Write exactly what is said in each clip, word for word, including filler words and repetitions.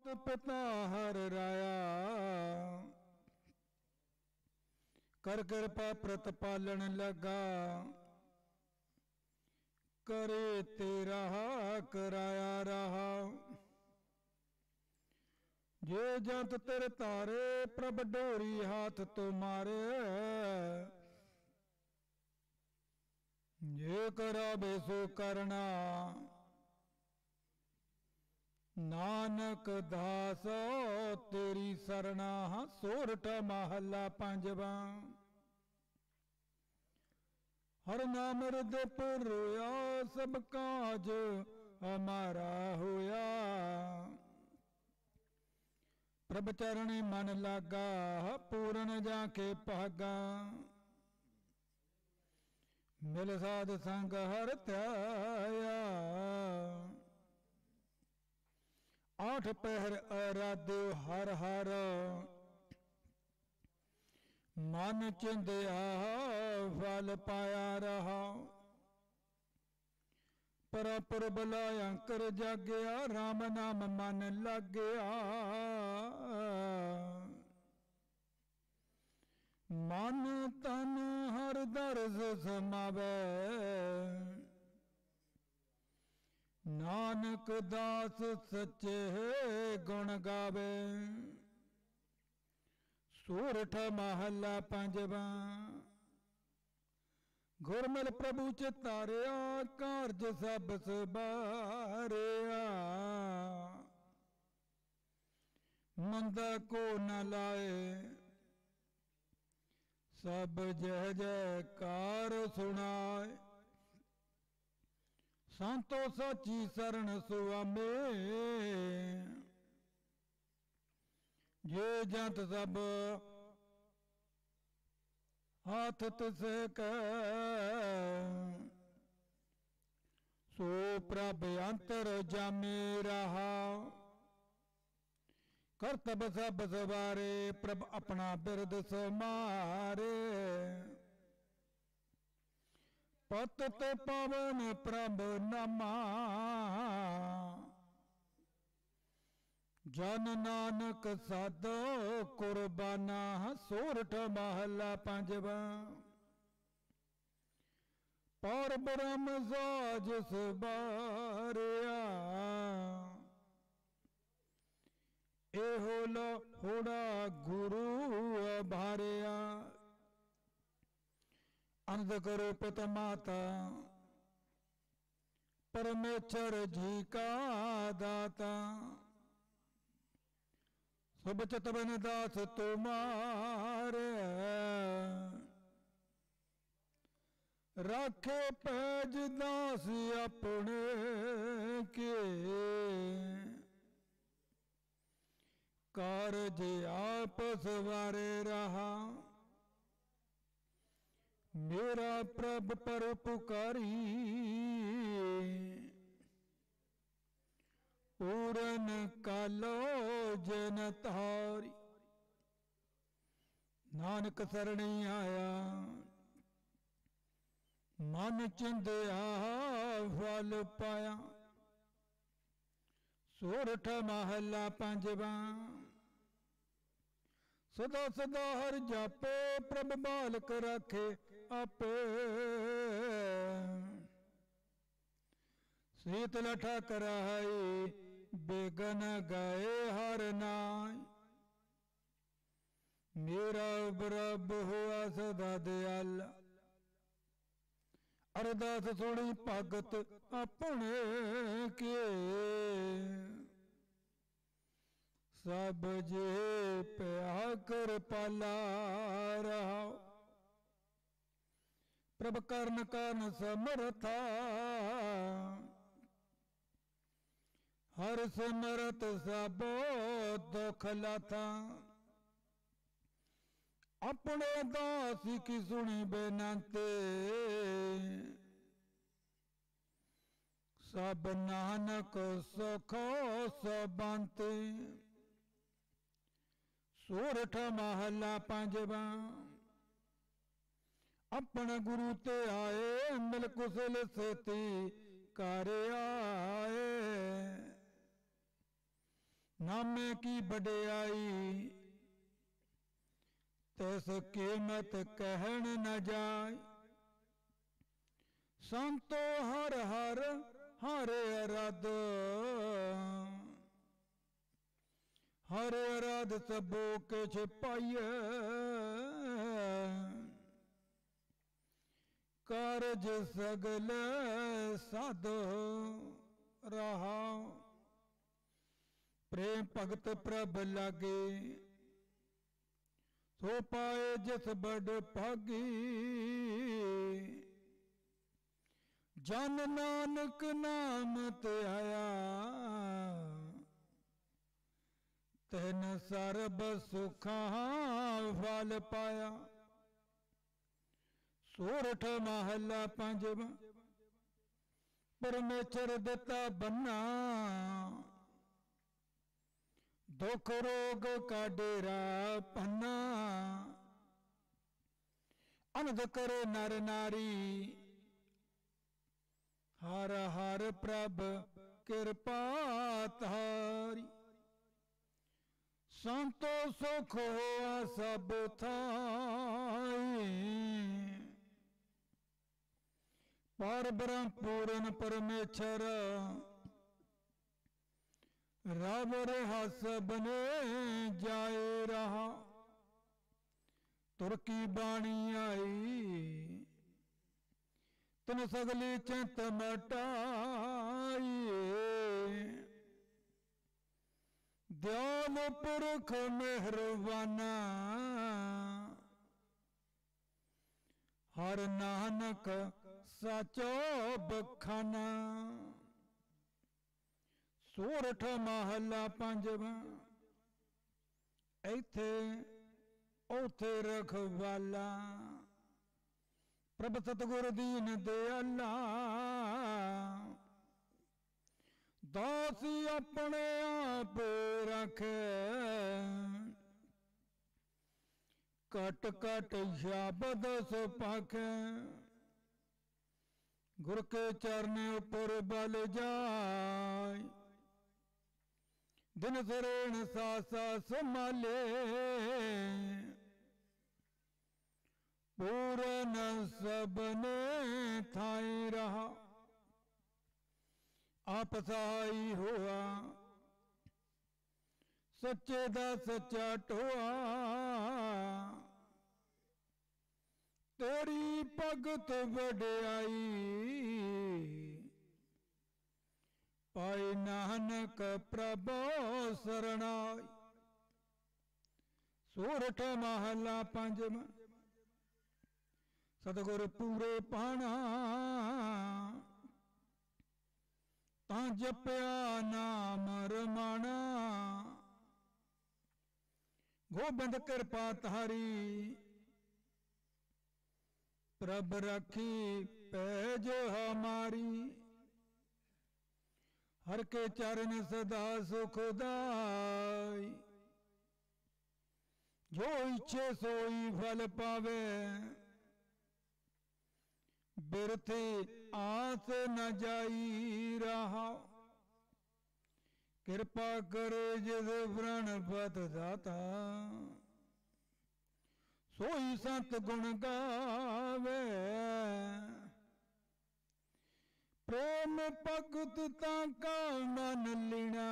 पिता हर राया, कर कृपा प्रतिपालन लगा, करे तेरा कराया रहा। जे जंत तेरे तारे, प्रभ डोरी हाथ तुम्हारे। जे करावे सो करना, नानक दास तेरी सरना। सोरठ महला पंजवा। हर नाम हृदय पर रोया, सब काज हमारा होया। प्रभ चरणी मन लागा, पूरन जाके भागा। मिल साध संग हर त्याया, आठ पहर आराध्यो हर हर। मन चिंध्या फल पाया रहा, परापुर बुलाया कर जागया। राम नाम मन लग गया, मन तन हर दर्श समावे। नानक दास सच्चे गुण गावे। सोरठ महला पंजवा। गुरमिल प्रभु चितारिया, कारज सब सवारिया। मंदा को न लाए, सब जय जयकार सुनाए। संतो सची शरण सुआमे, जे जंत सब हाथ तिसे कह। सो प्रभ अंतर जामे रहा, करतब सब सवारे। प्रभ अपना बिरद समारे, पतित पावन प्रभ नमा। जन नानक साधो कुर्बाना। सोरठ महला पंजवा। पर ब्रह्म साज सवारिया, एहो लो होड़ा गुरु भारिया। अंध करो पित माता, परमेश्वर जी का दाता। सब चितवन दास तुम्हारे, राखे पैज दास अपने के। कारज आप सवारे रहा, मेरा प्रभ पर पुकारी। पूरन कालो जन तारी, नानक सरणी आया। मन चिंध्या फल पाया। सोरठ महला पंजवा। सदा सदा हर जापे, प्रभ बालक रखे आपे। शीतल ठकराई, बेगन गए हर नाय। मेरा प्रभ हुआ सदा दयाल, अरदास सुनी भगत अपने के। सब जे प्या कर पाला रहा, प्रभ कर्ण कान समर्था। हर सिमरत सबो दुख लाथा। अपने दास की सुनी बेनते, सब नानक सुखो सबंते। सोरठ महला पंजवा। अपने गुरु ते आए, मिल कुशल सेती कर आए। नामे की बड़ाई तैस कीमत कहन न जाय। संतो हर हर हरे अराध हरे अराध सबो किछ पाइए। कारज सगल साध रहा प्रेम भगत प्रभ लागे। सो पाए जिस बड़ भागी जन नानक नाम ते आया। तैन सर्ब सुखा फल पाया। सोरठ महला पंजवा परमेश्वर दिता बन्ना। दुख रोग का डेरा पन्ना। अनद करे नर नारी हर हर प्रभ कृपा तारी। संतो सुख होआ सब थाई। पर ब्रह्म पूर्ण परमेश्वर रब रहा सबने जाए रहा। तुर की बाणी आई तन सगली चिंत मटाई। दयाल पुरख मेहरबाना हर नानक साचो बखाना। सोरठ महला पंजवा इथे उथे रखवाला। प्रभ सतगुर दीन दयाला दासी अपने आप रखे। कट कट शब्द सो पाखे। गुर के चरण उपर बल जाय। दिन सरेण सासा संभाले। पूरन सबने थाई रहा। आप सहाई हुआ सच्चे दा सच्चा टोआ। तेरी भगत वड्याई पाए नानक प्रभु सरणाई। सोरठ महला पंजवा सतगुर पूरे पाना। तां जपया नाम रमाना। गोबिंद कृपा तारी प्रभ रखी पैज हमारी। हर के चरण सदा सुखदाई। जो इच्छे सोई फल पावे। बिरथे आस न जाई रहा। कृपा करे जिस व्रण पत दाता। सोई संत गुण गावे। प्रेम भगत ताका मन लीना।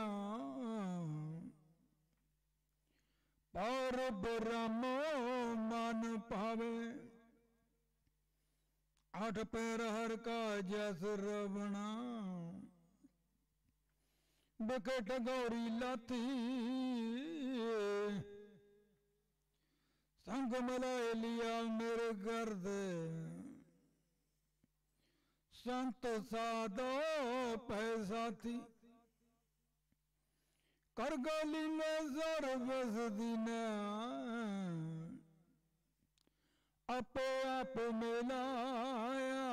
पर ब्रह्म मन पावे। आठ पैर हर का जस रवणा। बकेट गौरी लाती। संग मलाए लिया मेरे गर्द। संत साधो पैसा थी। कर गली में सर्वस दिन। अपो आप मिलाया।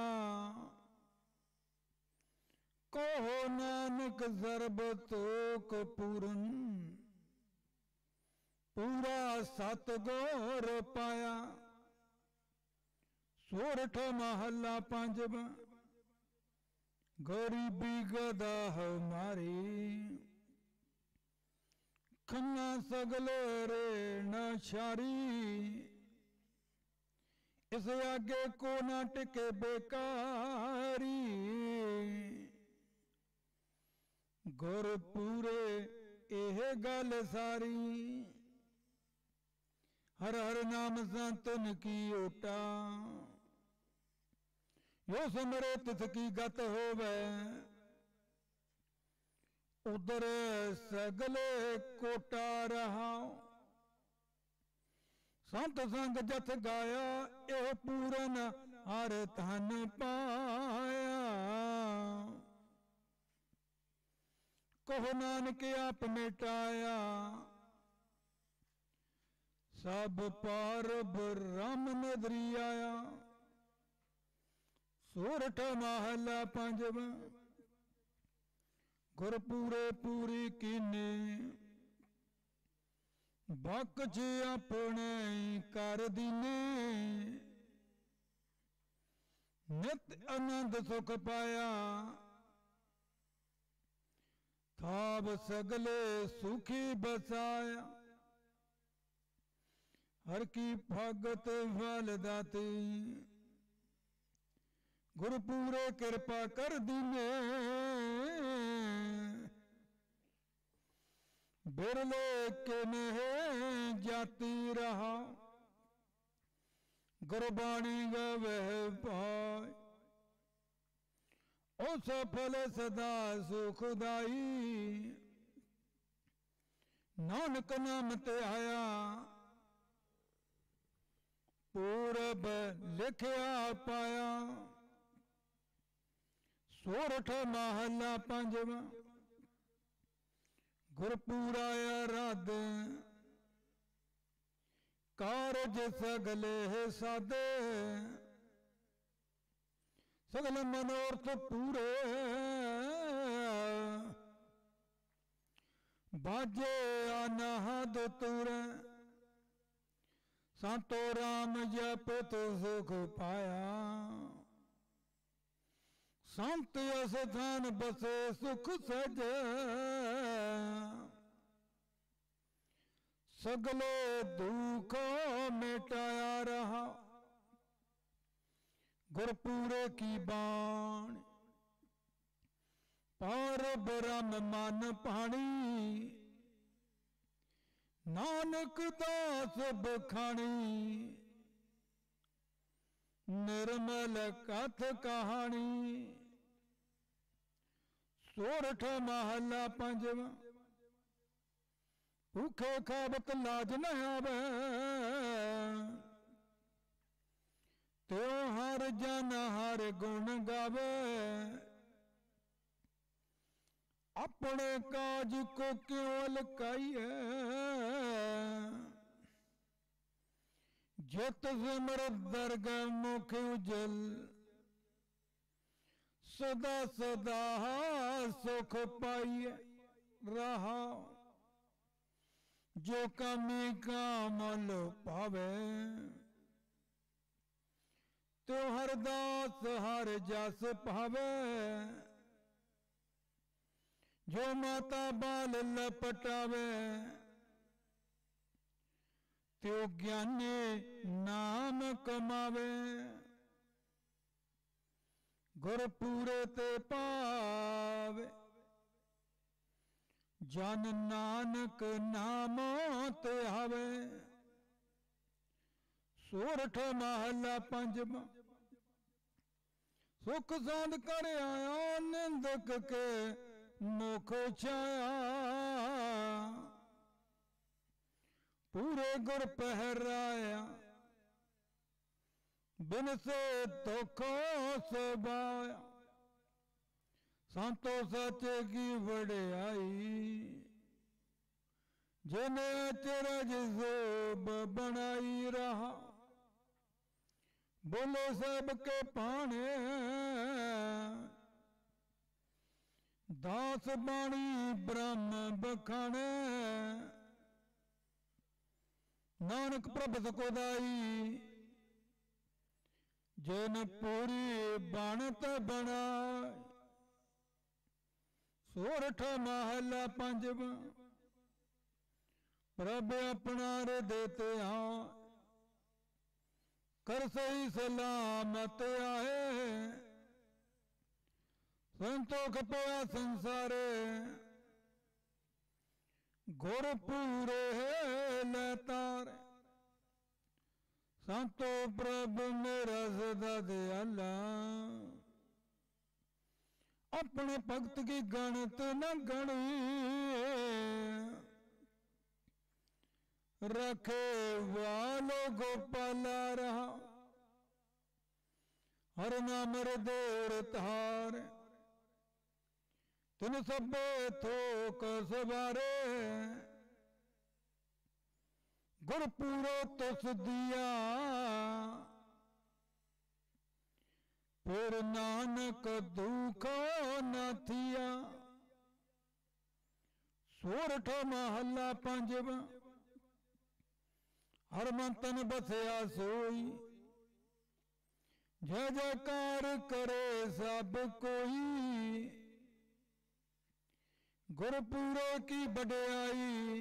कहो नानक सर्बतोक पूरन। पूरा सतगुर पाया। सोरठ महला पंजवा गरीबी गदा हमारी। खन्ना सगले रे न शारी, इस आगे को ना टिके बेकारी। गुर पूरे एह गल सारी, हर हर नाम संतन की ओटा। यो सिमरे तिथ की गत होवे, उधर सगले कोटा रहा। संत संग जथ गाया, एह पूरन हर धन पाया। कहो नानक आप मिटाया, सब पार ब्रह्म नदरी आया। सोरठ महला पंजवा, गुरपूरे पूरी कीने। बकच अपने कर दीने, नित आनंद सुख पाया। थाव सगले सुखी बसाया, हर की भगत फल दाती। गुरपूरे कृपा कर दीने, बिरले के नेह जाती रहा। गुरबाणी गवह पाय, ओ सफल सदा सुखदाई। नानक नाम ते आया, पूरब लिखया पाया। सोरठ महला पंजवा, गुरपूरा राध। कारज सगले साधे, सगल मनोरथ पूरे। बाजे अनहद तुरे, संतो राम जपत सुख पाया। संत अस्थान बसे सुख सजे, सगले दुख मिटाया रहा। गुरपूरे की बाण, पार ब्रह्म मन पाणी। नानक दास बखानी, निर्मल कथ कहानी। सोरठ महला पंजवा, भूखे खावत लाज न आवे। त्यों हर जन हर गुण गावे, अपने काज को क्यों लकाइए। जित सिमर दरगह मुख उजल, सदा सदा सुख पाइए रहा। जो कमी कामल पावे, तो हर दास हर जस पावे। जो माता बाल लपटावे, त्यो ज्ञानी नाम कमावे। गुरपूरे ते पावे, जन नानक नाम ते आवे। सोरठ महला पंजवा, सुख सांद कर आया। निंदक के मुख छाया, पूरे गुर पहराया। बिन से दुखों से बाया, संतो सचे की वड़ियाई। जिन्हें अचरज जोब बनाई रहा, बोले सबके पाने। दास बाणी ब्रह्म बखाने, नानक प्रभ सकोदाई। जिन पूरी बनत बनाए, सोरठ महला पंजवा, प्रभ अपना हृदय ते हाँ कर सही सलामत आए संतोख पया संसारे गुर पूरे लतार संतो प्रभ मेरा सदा दयाला अपने भक्त की गणत न गणी रखे वालो गोपाला रहा हर नाम देर तार तुम सब थोक सवारे गुरपुरो तुस दिया फिर नानक दुख न थिया सोरठ महला पंजवा हर मंतन बसया सोई जय जयकार करे सब कोई गुरपुरो की बड़ाई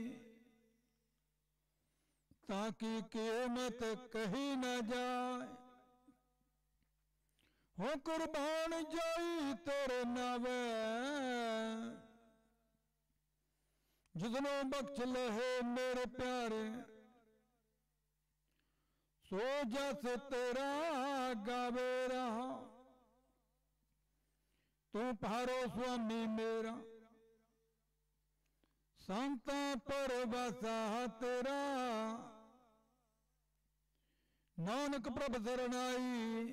ताकि कीमत कही न जाए हो कुर्बान जाई तेरे नावे जितनो बख्श लहे मेरे प्यारे सो जस तेरा गावे रहा तू पारो स्वामी मेरा संता पर बसा तेरा नानक प्रभ शरणाई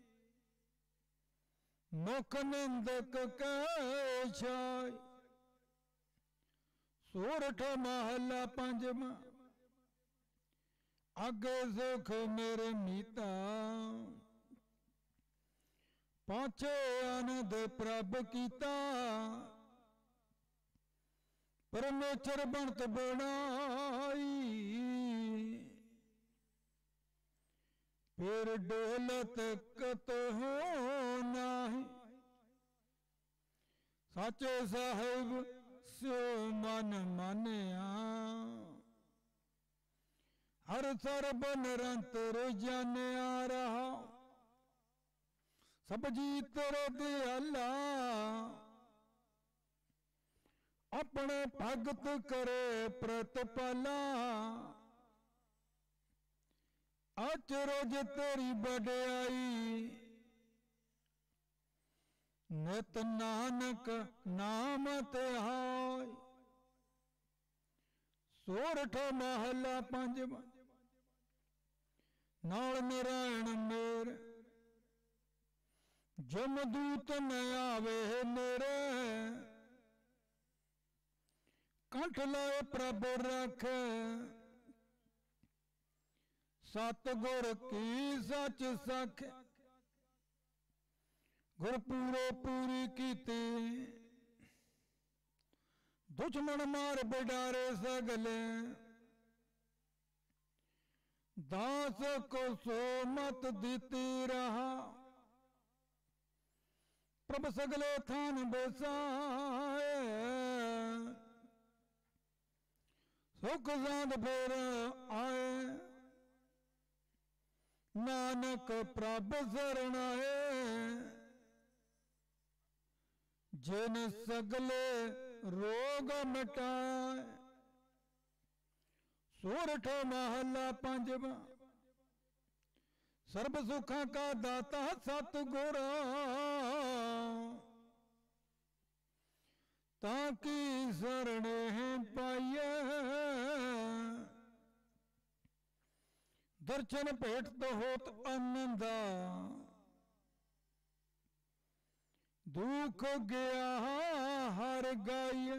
मुख निंदक कैछाई सोरठ महला पंजवा आगे सुख मेरे मीता पाछे आनंद प्रभ कीता परमेश्वर बनत बनाई फिर डोलत कत हो नाही साचे साहिब सो मन मानिया हर सरब निरंतर जानिया रहा सब जी तेरे दयाला अपने भगत करे प्रतिपाला अचरज तेरी बड़ाई नित नानक नाम ते हाय सोरठ महला पंजवा नाल नारायण मेरे जमदूत न आवे मेरे कंठ लाए प्रभ रख सतगुर की सच सख गुरपुरो पूरी कीती दुश्मन मार बिडारे सगले दास को सो मत दीती रहा प्रभ सगले थान बसाए सुख साध फिर आए नानक प्रभ शरणाए जिन सगले रोग मिटाए सोरठ महला पंजवा सर्व सुखा का दाता सतगुर ताकि शरण पाइए दर्शन भेट तो होत आनंदा दुख गया हर गाय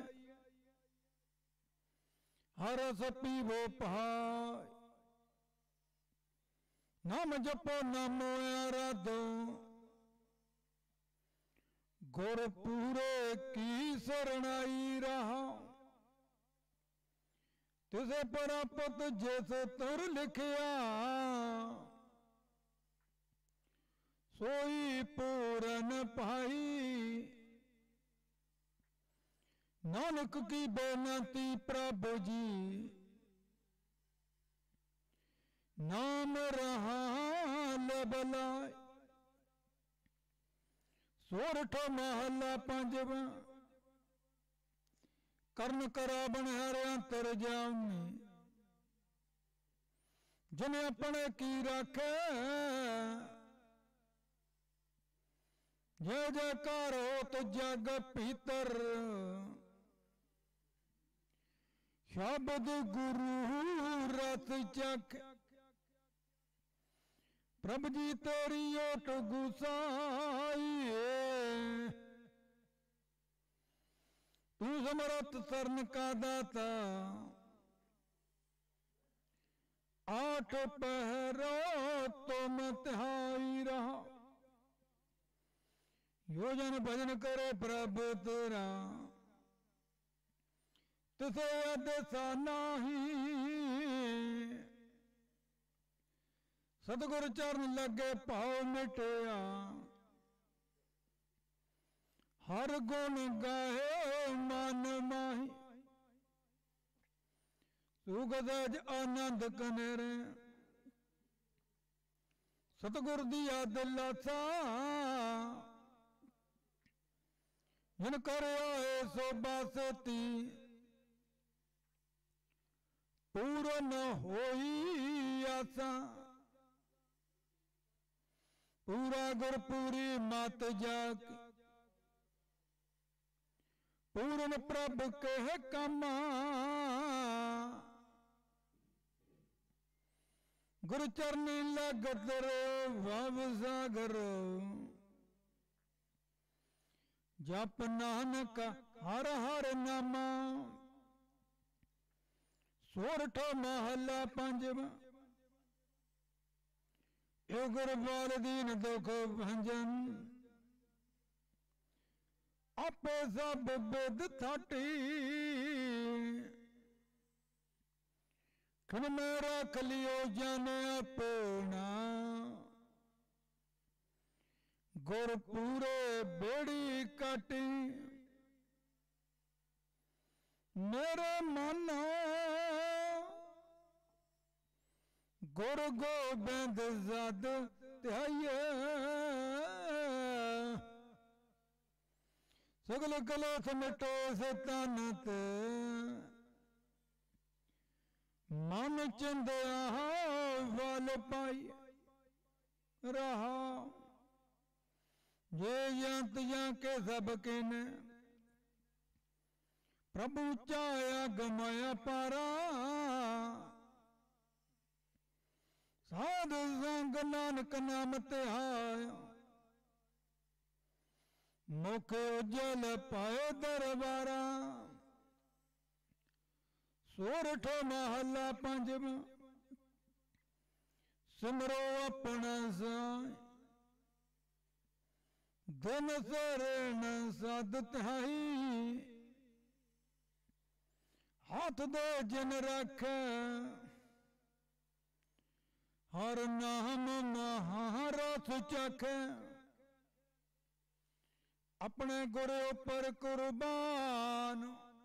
हर पीवो पहाय नाम जपो नामो आराधो गुरपुरे की शरणाई रहा तुझे परापत जैसे तर लिखिया सोई पूरन पाई नानक की बेनती प्रभु जी नाम रहा लबलाय। सोरठ महला पंजवा। कर्ण करावन हर अंतर जामी। जिन्हें अपने की रखे जय जयकार हो तो जग भीतर। शब्द गुरु रस चख। प्रभु जी तेरी ओट गुसाई। तू समरथ शरण का दाता। आठ पहरो तुम तिहाई रहा। योजन भजन करे प्रभु तेरा। तिसे अदसा नाही। सतगुर चरण लगे भाव मिटया। हर गुण गाहे मन माही। सुख सहज आनंद कनेरे। सतगुर दिया दिलासा। जिन कर आए सो बासती। पूर्ण होई आसा। पूरा गुर पूरी मत जाग। पूर्ण प्रभु कह कमा। गुरु चरनी लगत रो भव सागर। जप नानक हर हर नामा। सोरठ महला पंजवा। यो गुरबाल दीन दुख भंजन। आपे सब बिद थाटी। खन में रख लियो जन अपना। गुर पूरे बेड़ी काटी। मेरे मन गुर गोबिंद जद ध्याये। सगल कलेश मिटो से तनत। मन चिंदया वाल पाई रहा। ये यंत या के सबके ने। प्रभु चाया गमाया पारा। साधु संग नानक नाम तिहाया। मुख उज्जल पाए दरबारा। सोरठ महला पंजवा। सिमरो अपना साई। दिन शरण सद तिहाई। हाथ दे जिन रखे। हर नाम महारथ चख। अपने गुरु पर कुर्बान।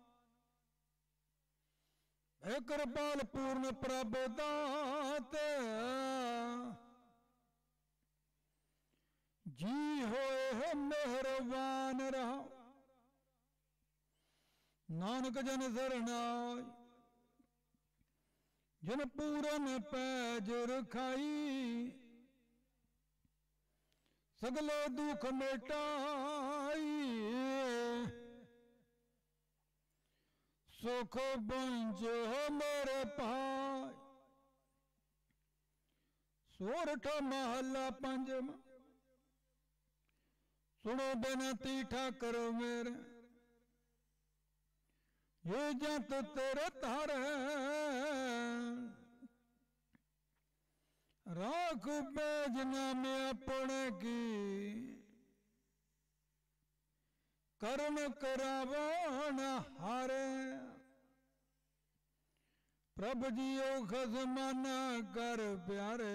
कृपाल पूर्ण प्रभु दात। जी होए मेहरबान रहा। नानक जन शरणाई। जिन पूरन पैज रखाई। सगले दुख मिटाई। सुख बंजो मेरे पाई। सोरठ महला पंजवा। सुनो बेनती ठाकर मेरे। ये जत तेरे तार राख बेजना में अपने की। कर्म करावन हारे। प्रभु जियो खसमाना कर प्यारे।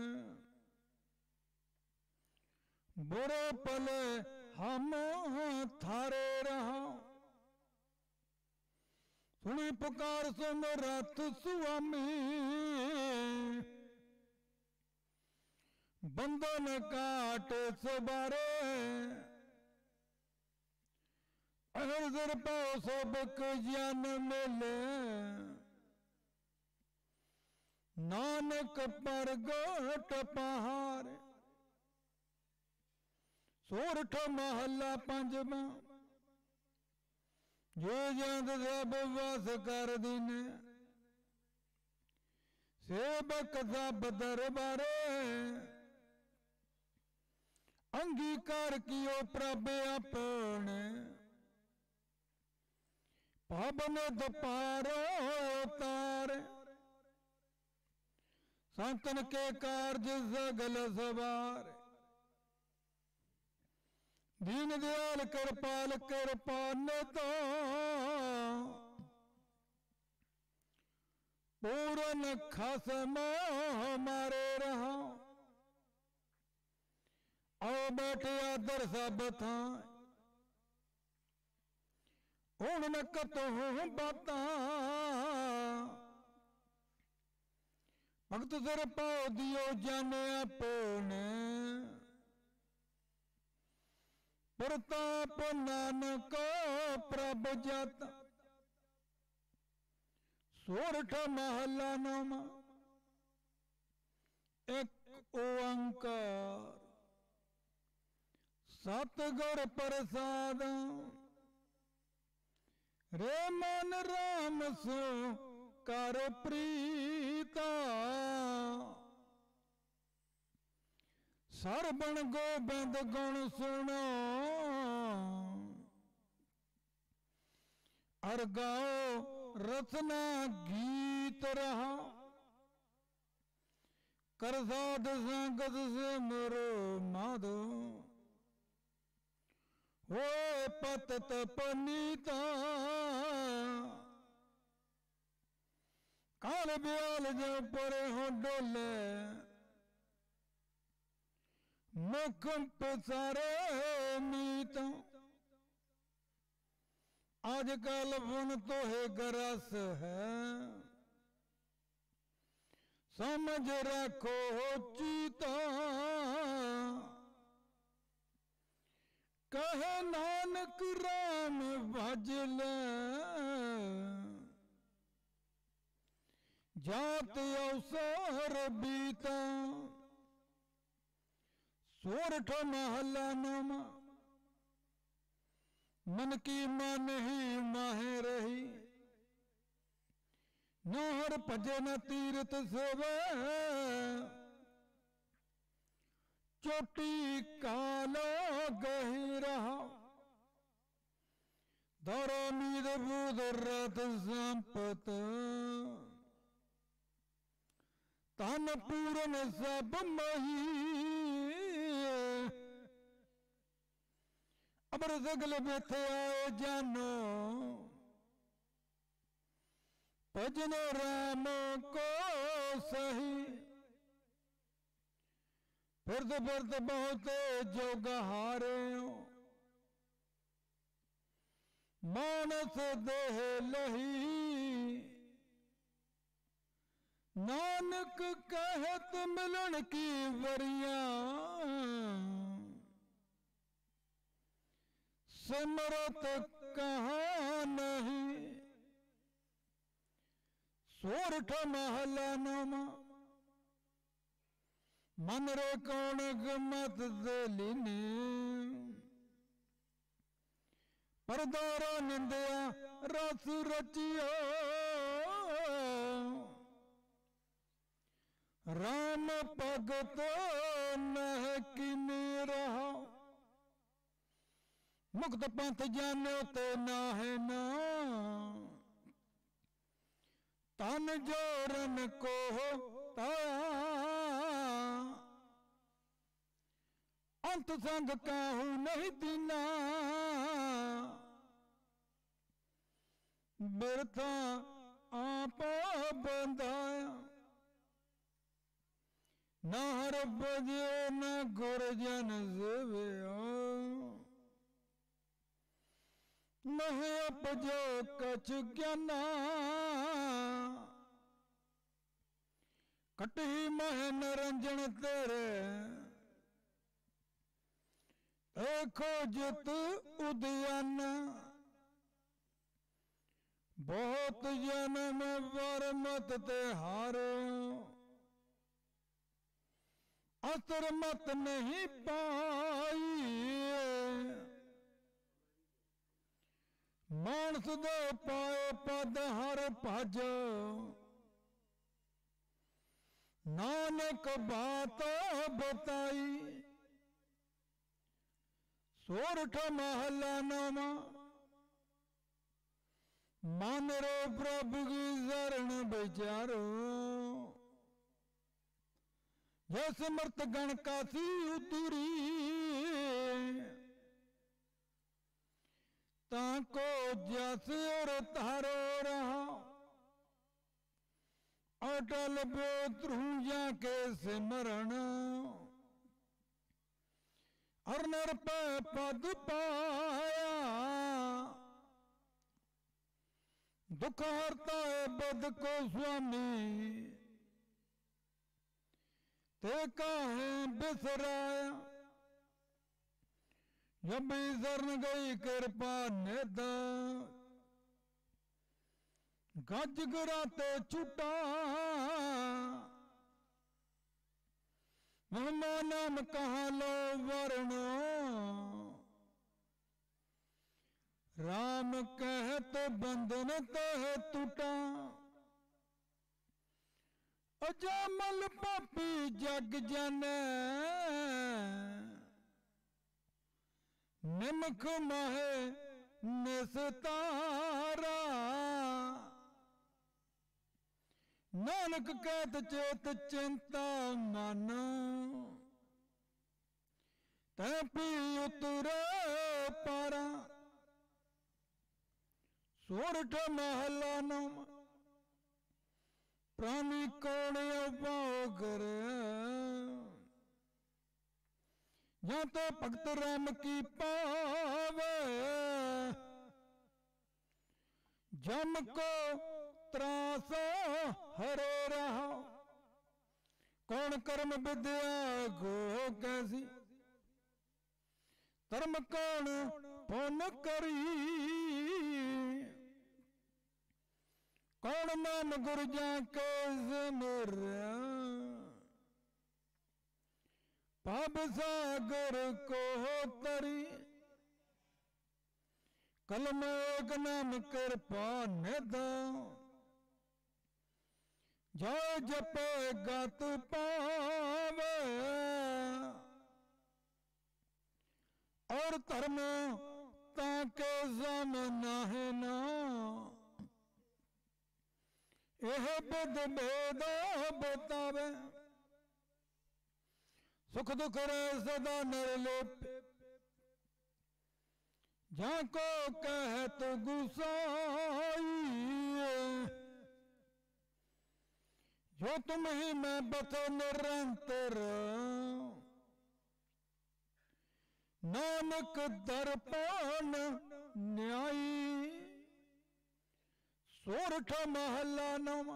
बुरे पले हम थारे रहा। सुनी पुकार समरथ स्वामी। बंधन काट सवारे अहर पाओ सबक जन मिले नानक परगट पहाड़ सोरठ महला पंजवा जो जंद सब वस कर दीने सेवक सब दरबारे अंगीकार कियो प्रभ अपने पावन दोपारो तार संतन के कार्य सगल सवार दीन दयाल कृपाल कृपान तो पूरन खसम हमारे रहा आओ बैठे आदर सब था हूं न कतहूं बाता भगत सिर पाओ दियो जाने अपने प्रताप नानक प्रभ जत सोरठ महला नाम एक ओंकार सतगुर प्रसाद रे मन राम सो कर प्रीता सरबण गोबिंद गुण सुनो और गाओ रचना गीत रहा कर साध संगत से मोरो माधो हो पत तपनीता काल ब्याल जो परे हो डोले मुख पसारे मीत आजकल फुन तो है गरस है समझ रखो चीता कहे नानक राम भजल जात अवसर बीता सोरठ महला नाम मन की मन ही माहे रही नहर भजन तीर्थ सेवे चोटी कालो गही रहा धर्मीद बुध रथ संपत तन पूरन सब मही अबर सगल बेथे आए जानो भजन राम को सही फिरत फिरत बहुत जोग हारे मानस देह लही नानक कहत मिलन की वरिया सिमरत कहाँ नहीं सोरठ महला नाम मन रे कौन गमत दलिनी परदारा निंदया रस रचियो राम भगत नह किने रहा मुक्त पंथ जानो ते ना है ना तन जोरन को अंत संग काहू नहीं दीना बिरथा आप बंधाया नार बजे न गुरजन सेवया नहीं अपजो कछ ज्ञाना कटही मह नरंजन तेरे देखो जित उद्यान बहुत जन्म वर मत ते हारो असर मत नहीं पाई मानस दे पाए पद हर भज नानक बात बताई सोरठ महला नामा मान रो प्रभु की शरण विचारो जैसे मृत गण काशी उतरी ताको जैसे और तारो रहा अटल बेत्रु के सिमरण हर नर पे पद पाया दुख हरता है बद को स्वामी ते काहे बिसराया जब शरण गई कृपा नेदा गज गिराते छुटा नाम कहा लो वर्ण राम कह तो बंधन तह टूटा अजामल पापी जग जाने निमख माहे निस्तारा नानक कहत चेत चिंता मन तै पी उतरे पारा सोरठ महला नम प्राणी कौन अवगर या तो भक्त राम की पावे जम को त्रास हरे रहा कौन कर्म विद्या गो कैसी धर्म कौन पुन करी कौन नाम गुरु जा के सिमर पाप सागर को तरी कलम एक नाम कृपा निदा जय जपे गत पावे और धर्म ताके सम नाहे ना यह बुद्ध भेद बतावे सुख दुख रे सदा नरलेप जाको कहत गुसाई जो तुम ही मैं बस निरंतर नानक दर्पण न्यायी सोरठ महला नवा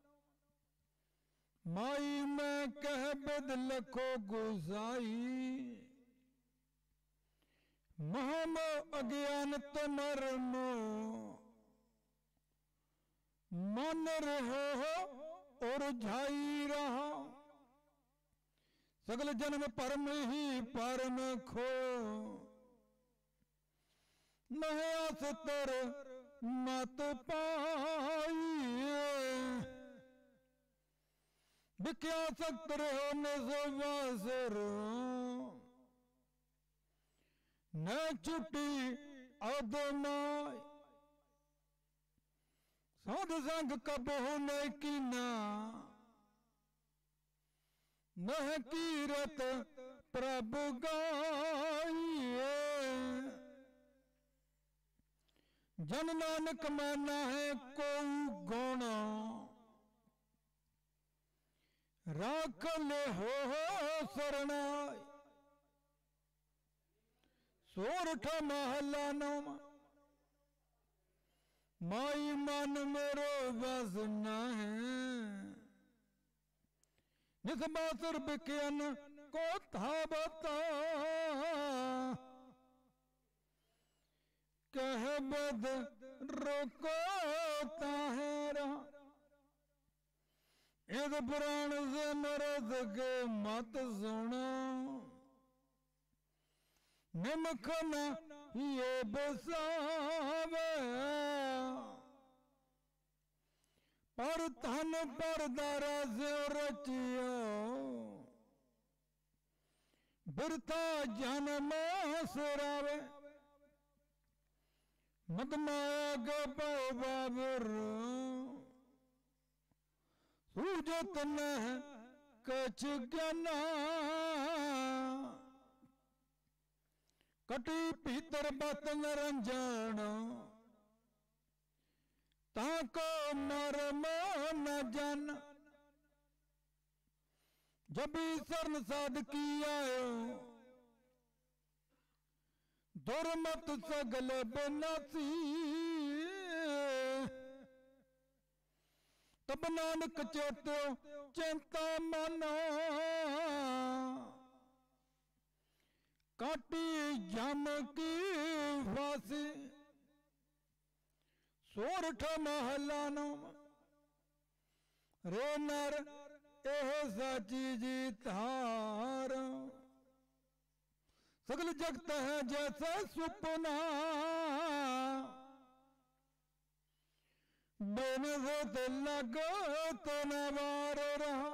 माई में कह बद लखो गुसाई महम अज्ञान तमरम मन रहो और झाई रहा सगल जन्म परम ही परम खो महस तर मत पाई बिख्या सक्त रहो निसवासर न छुट्टी अदमाई साध संग कबहु न कीना नह कीरत प्रभु गाइए जन नानक माना है को गुण राख ले हो शरणाई सोरठ महला नम माई मन मेरो बस न है निस्बासुर बिकियन को था बता कह बद रोको ताहरा इस पुराण से मरद के मत सुनो निमख न ये बसावे पर धन पर दारा से रचियो बिरथा जन्म सिरावे मदमाया के बाबर सूजत न कछ ज्ञाना कटी भीतर बत निरंजन ताको मरम न जन जब शरण साध की आयो दुर्मत सगल बनासी तब नानक चेतो चिंता मनो काटी जम की फांसी सोरठ महलानो रे नर एह साची जी तार सगल जगत है जैसा सुपना बिन से लगो तो नवार रहा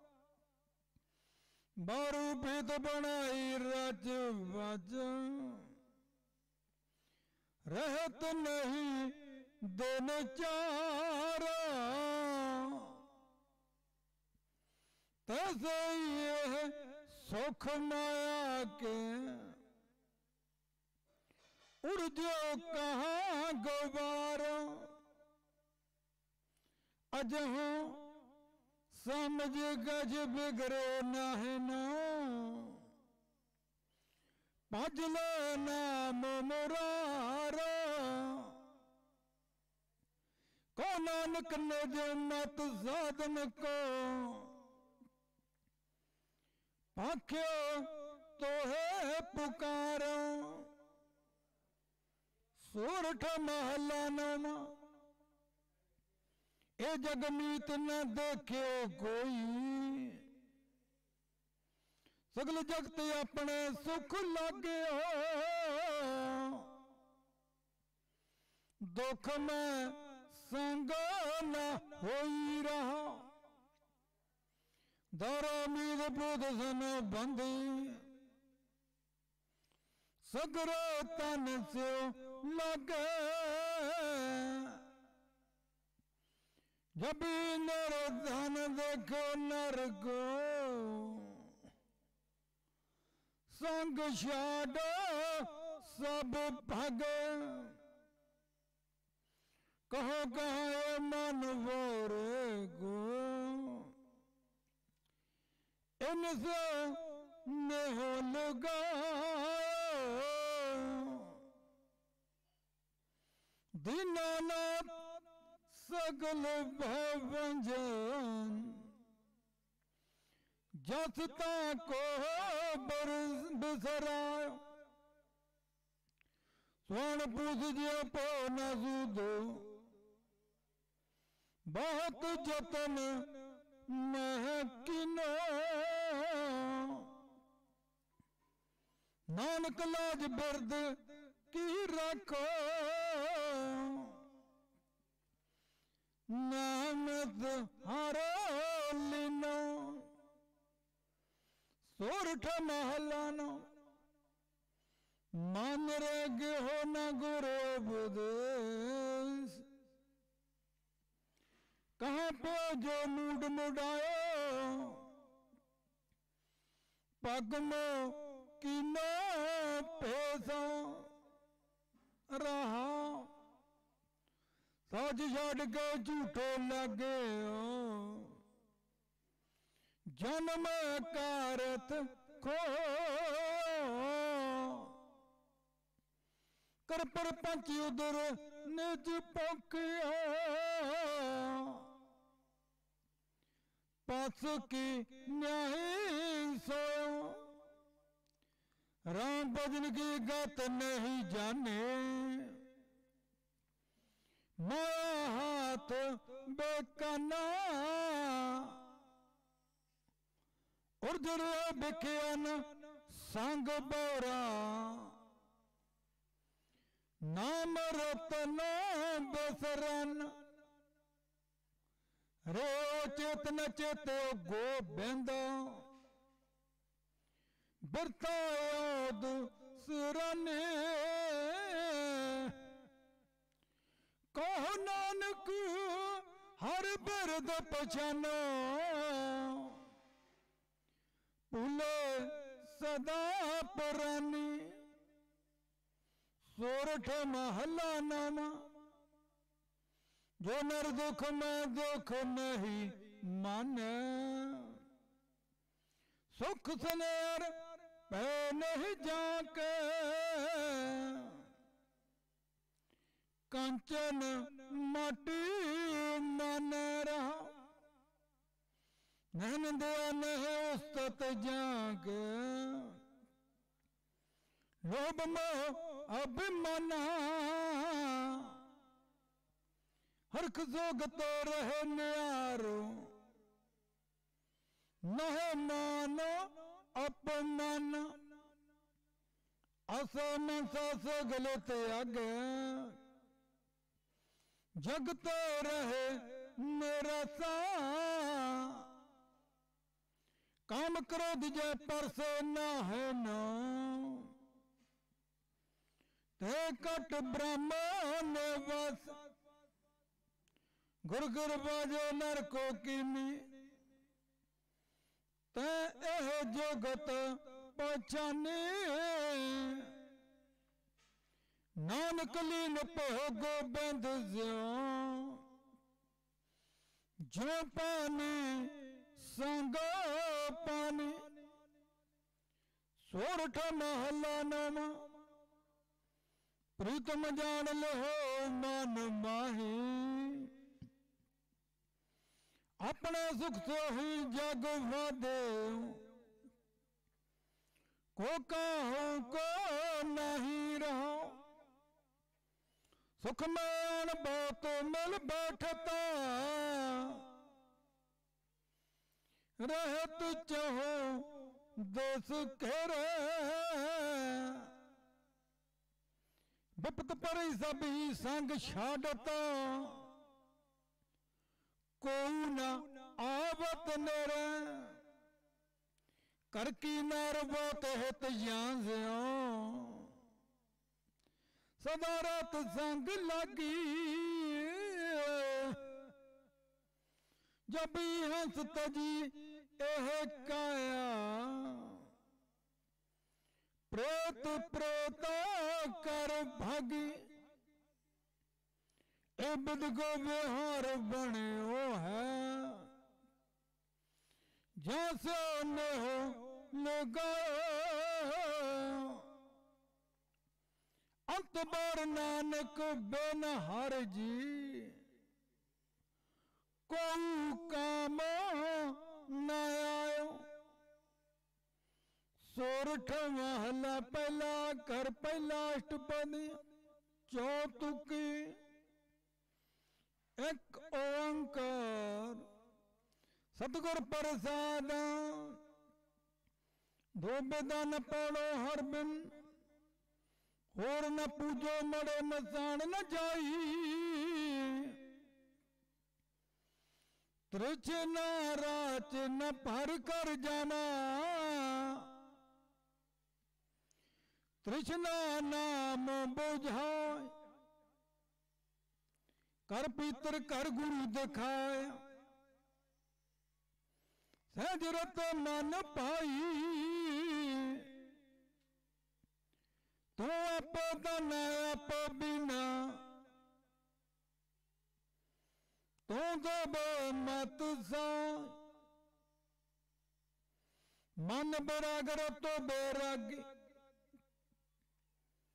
बारू भीत बनाई रच बज रहत नहीं दिन चार तैसे ये सुख माया के उड़ जो कहाँ गुबार अजहू समझ गज बिगड़े न भजलो नाम मुरार को नानक ने जो मत साधन को पाख्यो तो है पुकारो सोरठ महलानो ए जगमीत न देखियो कोई सगल जगत अपने सुख लागे हो दुख में संग न होई रहा दरमीद बुध सन बंदी सगरो तन से लगे जब नर धन देखो नर को संग छाड़ो सब भगे कहो कहो मन वोरे गो इनसे नेहो लगाओ दीनानाथ सगल भवंजन जसता को बिसरायो स्वर्ण पूछ जो पो न सूदो बहुत जतन महकिनो नानक लाज बिरद की रखो नामद हरो लिनो सोरठ महलानो मान रगे हो न गुरु उपदेश कहाँ पे जो मूड मुड़ायो पगमो किनो पैसा रहा सच छड़ के झूठे लगे हो जन्म कारत खो कर पर पंच उधर निज पकियो अस की न्याही सोयो, राम भजन की गत नहीं जाने, माया हाथ बेकाना, उर्जर बिखियन संग बोरा, नाम रतन बसरन, रो चेतन चेतो गोबिंद, बिरतायाद सिरने, कहो नानक हर बिरद पछानो, भूले सदा पुरानी, सोरठ महला नामा, जो नर दुख में दुख नहीं माने, सुख सनेर पै नहीं जाके, कंचन माटी मन रहा, नैन दया नहीं उस्तत जाग, लोभ मोह अभिमाना, हरख जोग तो रहे न्यारो, नह मानो अपमान, असम सस गलत आगे, जगते रहे निरसा, काम क्रोध जय पर से न है नो, ते कट ब्रह्म निवास, गुर गुर बाजे नर को कीनी, ते एह जगत पहचाने, नानक लीन पह गोबिंद ज्यों, जो पानी संगो पानी, सोरठ महला नामा, प्रीतम जान लो मन माही, अपने सुख से ही जग वादे, को कहूं को नहीं रहो, सुख में बहुत मिल बैठता, रहत चाहो देश घेरे, विपत पर सभी संग छाड़ता, कोई न आवत नेरे, कर की नर बहुत हित जान सदा रात संग लगी, जब हंस तजी एह काया, प्रेत प्रेता कर भागी, ए बुध को व्यवहार बने वो है, जैसे न हो लगा, अंत बार नानक बेन हर जी, कोई काम न आयो, सोरठ महला पहला कर पहला अष्टपदी, चौतुकी एक ओंकार, सतगुर प्रसाद, दो बेदा न पढ़ो हर बिन, और न पूजो मरे मसान न जाई, त्रिछ न राच न भर कर जाना, तृष्णा नाम बुझाए, कर पितर कर गुरु दिखाए, सहजरत मन पाई, तो आप धन आप बिना, तो जब मत सा, मन बरागर तो बैरागी,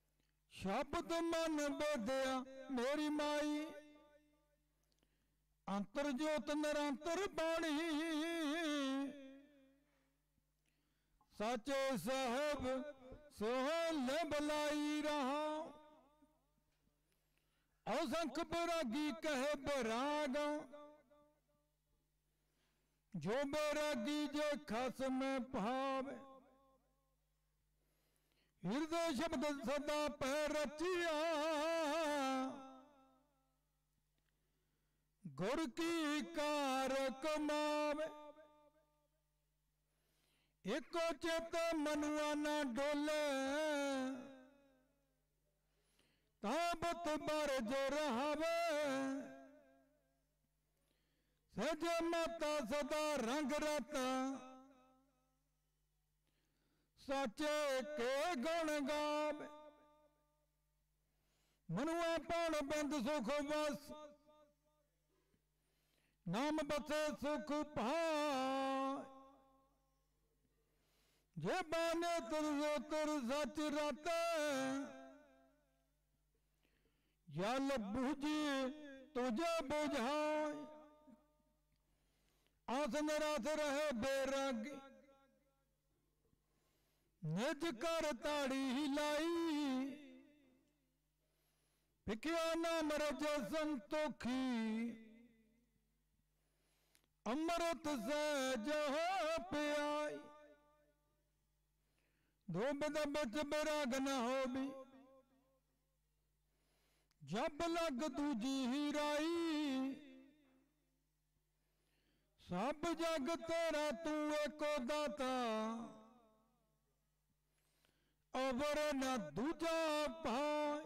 शब्द मन बदया मेरी माई, अंतर ज्योत निरंतर बाणी साचे साहब सोहले बलाई रहा। असंख बैरागी कहे बैराग जो बैरागी जे खस में भावे हृदय शब्द सदा पैर रचिया गुर की कार कमावे। एको चेत मनुआ न डोले ताबत बर जो रहावे सज माता सदा रंग रता साचे के गुण गावे। मनुआ पाण बंद सुख बस नाम बसे सुख पाए जे बाने तुर जो तुर सच राते जल बूझी तुझे बुझाए। आस निराश रहे बैरागी निज कर ताड़ी हिलाई फिकिया नाम रज संतोखी अमृत से जहो पियाई। धूप बच बैराग न हो भी जब लग दूजी हीराई सब जग तेरा तू एको दाता अवर न दूजा भाई।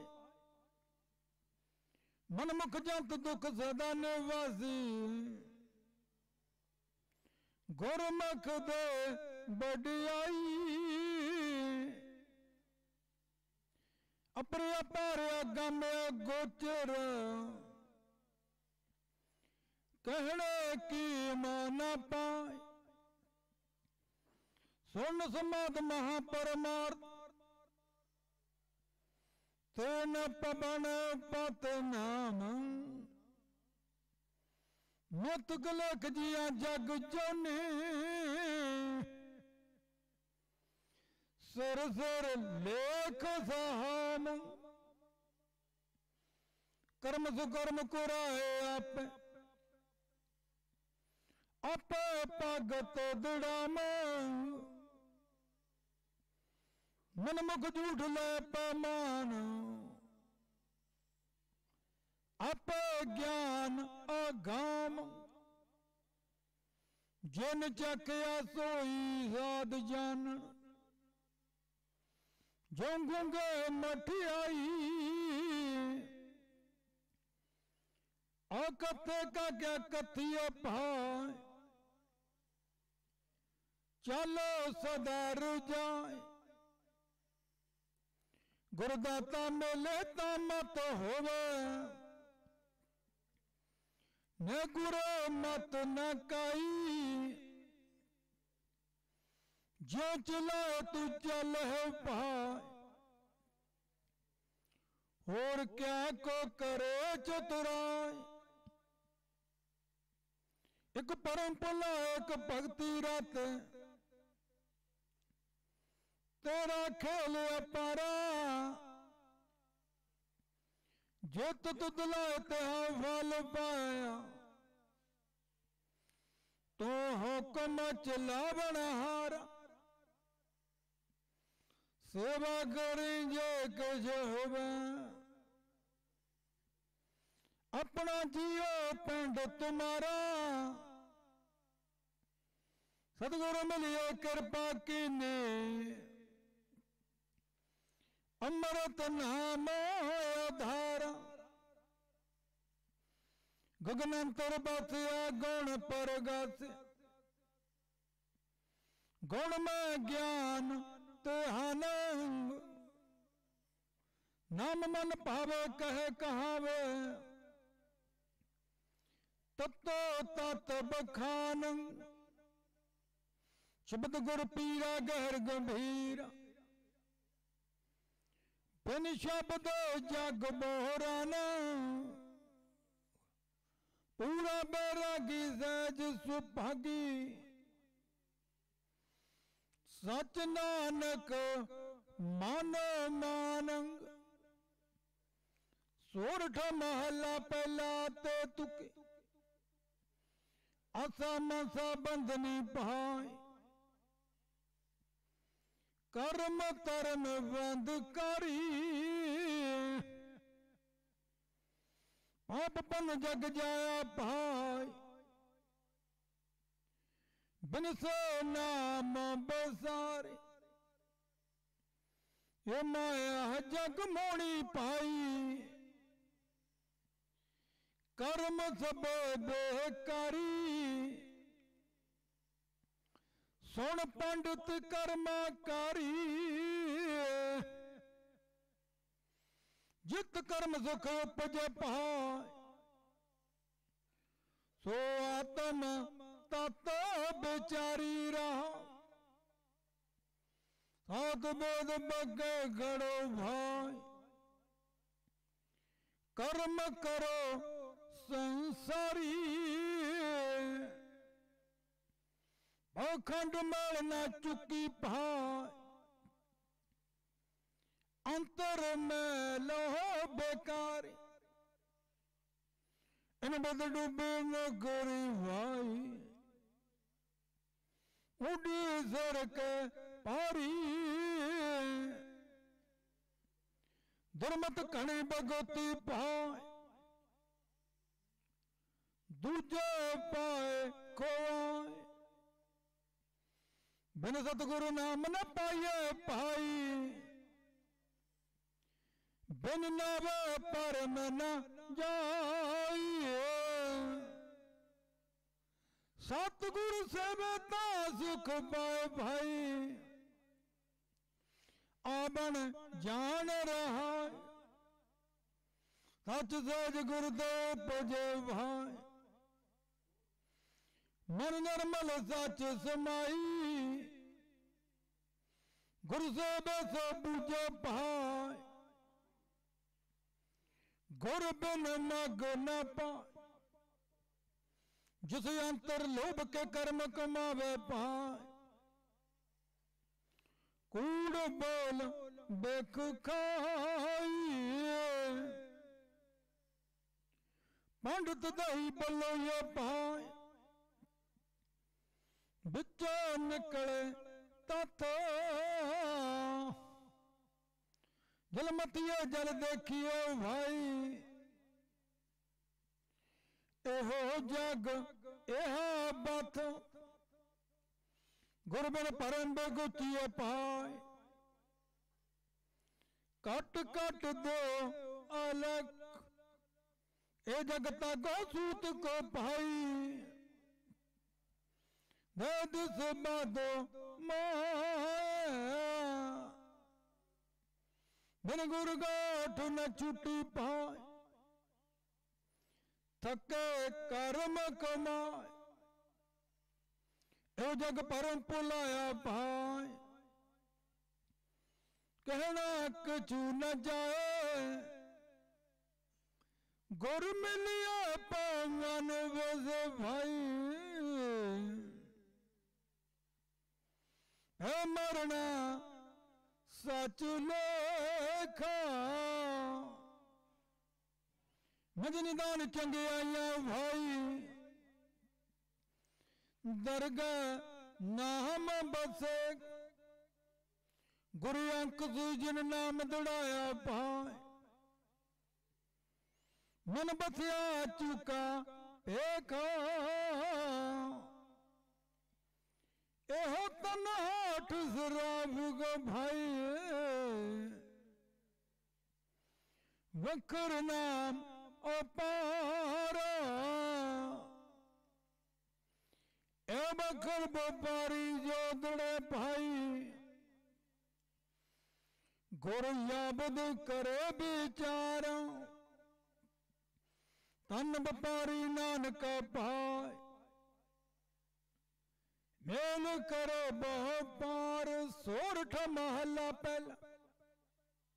मनमुख जंत दुख सदा निवासी गुरमुख दे बड़ियाई अपने अपार गम गोचर कहने की माना पाए। सुन समाध महापरमार्थ तेन पवन पत नाम मत गलक जिया जग जोने सिर सिर लेख सहाम कर्म सुकर्म कुराए आप आप पगत दृढ़ मनमुख झूठ ले पमान अप ज्ञान अगाम जिन चखया सोई साध जान जो गूंगे मठियाई अकथे का क्या कथिया भाई चलो सदार जाए। गुरुदाता मिले ता मत होवे न गुरु मत न काई जो चलाए तू चल है भाई और क्या को करे चतुराई। एक परम पुला एक भक्ति रत तेरा खेल अपारा जित तुदलाए ते फल पाया तो हुक्म चलावण हारा सेवा करी जे कुछ होवे अपना जियो पिंड तुम्हारा सतगुरु मिलियो कृपा की ने अमृत नाम धारा गगनंतर बसिया गुण पर गस गुण में ज्ञान तेहानंग नाम मन भावे कहे कहावे तत्तो तत् बखानंग शब्द गुर पीरा गहर गंभीरा बिन शब्द जग बोराना पूरा बैरागी सहज सुभागी सच नानक मानो मानंग। सोरठ महला पहला ते तुके आसा मसा बंधनी पाए। कर्म तरम बंद करी पाप पन जग जाया पाए। बिन सो नाम बसारे ये माया जग मोड़ी पाई। कर्म सब बेकारी सुन पंडित कर्मकारी। जित कर्म सुख उपजे पाए सो आत्म तत बेचारी रहा। सात बोध बगे घड़ो भाई कर्म करो संसारी। अखंड मेल न चुकी पाए अंतर में लो बेकारी। इन बद डूबे न गोरी भाई उड़ी सर के पारी। दुर्मत कणी भगवती पाए दूजे पाए खोए। बिन सतगुरु नाम न पाइए पाई। बिन नाव परम न जाइए। सतगुरु से बेता सुख पाए भाई। आबन जान रहा सच सहज गुरुदेव पूजे भाई। मन निर्मल सच समाई गुरु से बेसो पूजे भाई। गुरु बिन मग न पाए जिस अंतर लोभ के कर्म कमावे पाए। कूड़ बोल बेख खाइए पंडित दही बलो ये पाए। बिचो निकले तथ जलमतिया जल देखियो भाई। एहो जग एहा बथ गुरबिन परम बेगुतिए पाए। कट कट दो अलग ए जगता गो सूत को भाई। दिस बादो बिन गुरु गाठ न छुट्टी पाए। थके कर्म कमाए ए जग परम पुलाया पाए। कहना कछु न जाए गुरु मिलिया पावन बस भाई। है मरना सच लेखा मजनिदान चंगे आया भाई। दरगाह नाम बसे गुरु अंक जिन नाम दौड़ाया पाए। मन बसिया चुका देखा एहो तन हाथ शराब गो भाई। वखर नाम अपारा ए बखर व्यापारी जोदड़े भाई। गुरु याबद करे विचार तन व्यापारी नानक पाए। मेल करो बहु पार सोरठ महला पहला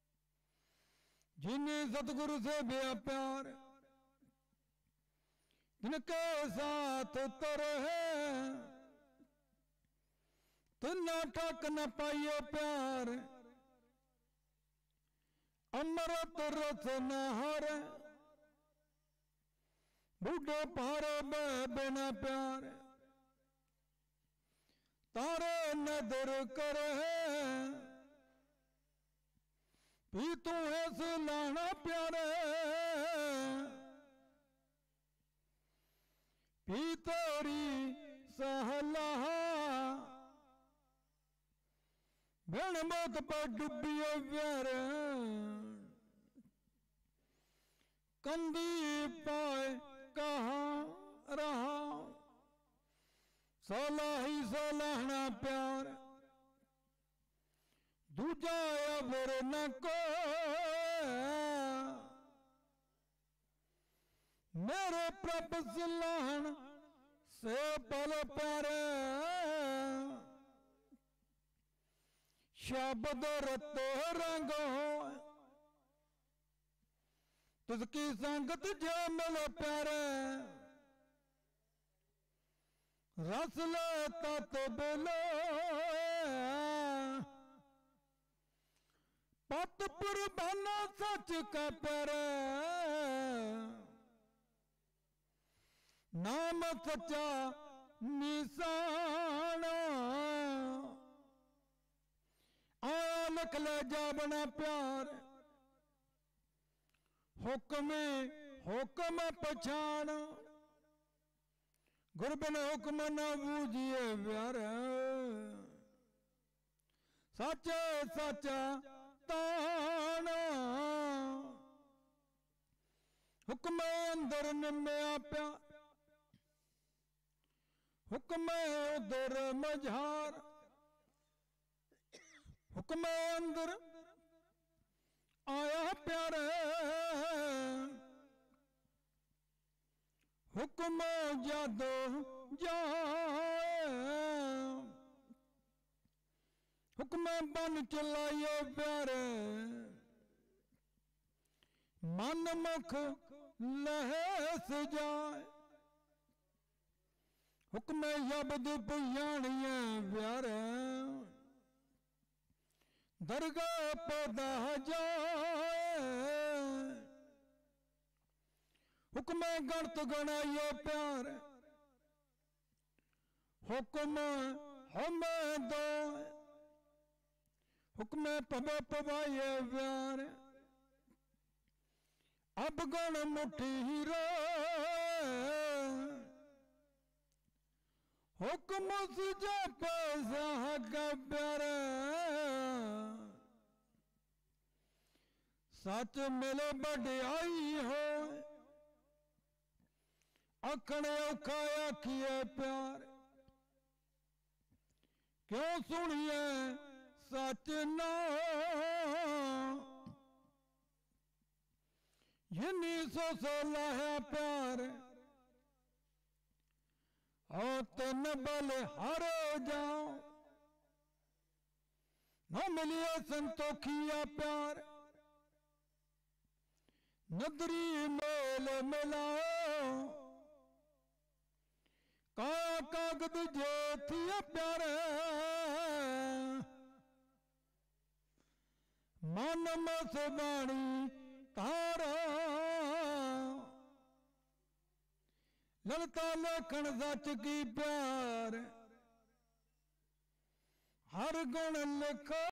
जिन्हें सतगुरु से बेया प्यार। जिनके साथ तरहे तिना ठक न पाइए प्यार, अमृत रस न हर बूढ़े पारे बिना प्यार, तारे नदर करे भी तू ऐसे लाना प्यारे, भी तेरी सहला बिन मौत पर डुबियो प्यारे, कंदी पाए कहाँ रहा सोला ही सोलहना प्यार, दूजा अबर न को मेरे प्रभ सिलाहन से पल प्यारे, शब्द रतो रंग हो तुझकी संगत जो मिल प्यारे, रस लेता तो बोलो पत पुरबाना सच का प्यारे, नाम सच्चा निशाना आया लिख ले जा बना प्यार, हुक्म हुक्म पछाण गुरबिन हुक्म न बूझिए प्यार, सच सच ताना हुक्म अंदर निम्या प्यार, हुक्म उधर मझार, हुक्म अंदर आया प्यारे, हुक्म जादो जाए हुक्म बन चलाइए प्यारे, मन मुख लहस जाए हुक्म शब्द पुजानिए प्यारे, दरगाह पौधा जाए हुक्म गणत गणाइए प्यार, हुक्म हमें दो हुक्म पब पवाइए प्यार, अब गण मुठी हीरो हुक्म सुझा पैसा का प्यारे, सच मिले बढ़ियाई हो अखड़े उखाया किए प्यार, क्यों सुनिए सच ना जिन्नी सो सोला है प्यार, और तेन बल हारो जाओ न मिलिए संतोखिया प्यार, नदरी मेल मिलाओ का कागद जे थी प्यारे, मन मस बाणी तारा ललता लेखन सच की प्यार, हर गुण लिखो